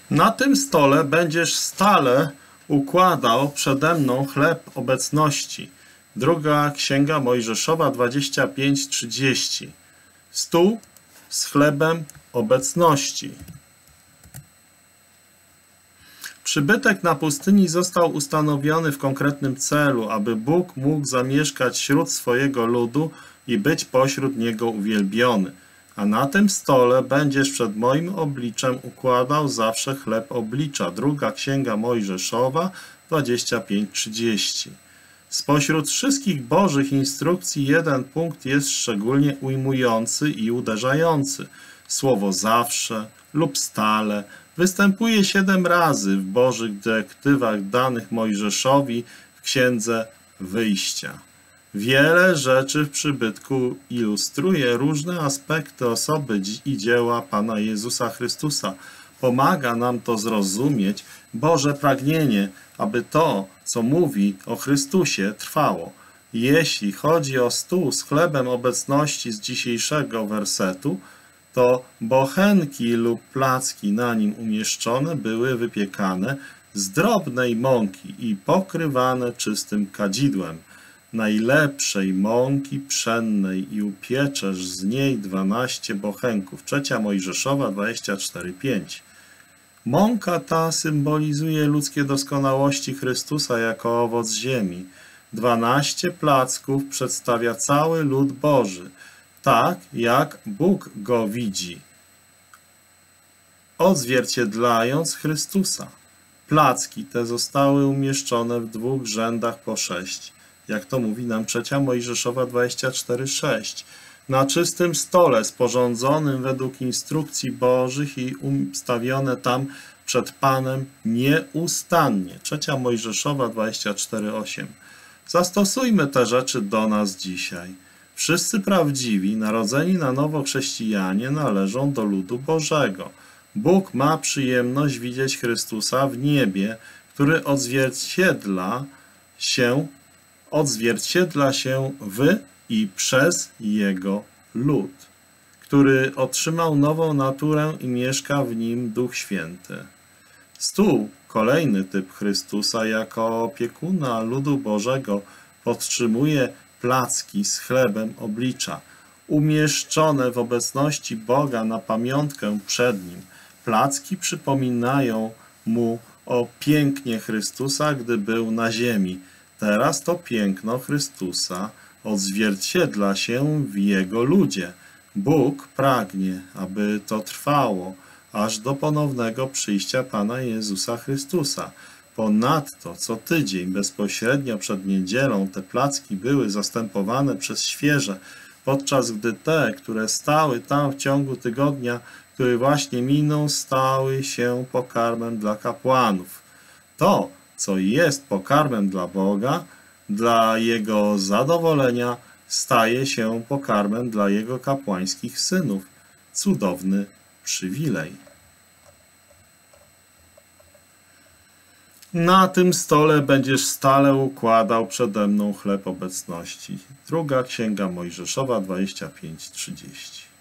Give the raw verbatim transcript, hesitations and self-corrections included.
Na tym stole będziesz stale układał przede mną chleb obecności. Druga Księga Mojżeszowa dwadzieścia pięć trzydzieści. Stół z chlebem obecności. Przybytek na pustyni został ustanowiony w konkretnym celu, aby Bóg mógł zamieszkać wśród swojego ludu i być pośród niego uwielbiony. A na tym stole będziesz przed moim obliczem układał zawsze chleb oblicza. Druga Księga Mojżeszowa dwadzieścia pięć trzydzieści. Spośród wszystkich bożych instrukcji jeden punkt jest szczególnie ujmujący i uderzający. Słowo zawsze lub stale występuje siedem razy w bożych dyrektywach danych Mojżeszowi w Księdze Wyjścia. Wiele rzeczy w przybytku ilustruje różne aspekty osoby i dzieła Pana Jezusa Chrystusa. Pomaga nam to zrozumieć Boże pragnienie, aby to, co mówi o Chrystusie, trwało. Jeśli chodzi o stół z chlebem obecności z dzisiejszego wersetu, to bochenki lub placki na nim umieszczone były wypiekane z drobnej mąki i pokrywane czystym kadzidłem. Najlepszej mąki pszennej i upieczesz z niej dwanaście bochenków. Trzecia Mojżeszowa dwadzieścia cztery pięć. Mąka ta symbolizuje ludzkie doskonałości Chrystusa jako owoc ziemi. Dwanaście placków przedstawia cały lud Boży, tak jak Bóg go widzi, odzwierciedlając Chrystusa. Placki te zostały umieszczone w dwóch rzędach po sześć, jak to mówi nam trzecia Mojżeszowa dwadzieścia cztery sześć. Na czystym stole sporządzonym według instrukcji Bożych i ustawione tam przed Panem nieustannie. trzecia Mojżeszowa dwadzieścia cztery osiem. Zastosujmy te rzeczy do nas dzisiaj. Wszyscy prawdziwi, narodzeni na nowo chrześcijanie należą do ludu Bożego. Bóg ma przyjemność widzieć Chrystusa w niebie, który odzwierciedla się, odzwierciedla się w i przez Jego lud, który otrzymał nową naturę i mieszka w nim Duch Święty. Stół, kolejny typ Chrystusa jako opiekuna ludu Bożego, podtrzymuje placki z chlebem oblicza, umieszczone w obecności Boga na pamiątkę przed Nim. Placki przypominają Mu o pięknie Chrystusa, gdy był na ziemi. Teraz to piękno Chrystusa odzwierciedla się w Jego ludzie. Bóg pragnie, aby to trwało, aż do ponownego przyjścia Pana Jezusa Chrystusa. Ponadto co tydzień bezpośrednio przed niedzielą te placki były zastępowane przez świeże, podczas gdy te, które stały tam w ciągu tygodnia, który właśnie minął, stały się pokarmem dla kapłanów. To, co jest pokarmem dla Boga, dla Jego zadowolenia, staje się pokarmem dla Jego kapłańskich synów. Cudowny przywilej. Na tym stole będziesz stale układał przede mną chleb obecności. Druga Księga Mojżeszowa dwadzieścia pięć trzydzieści.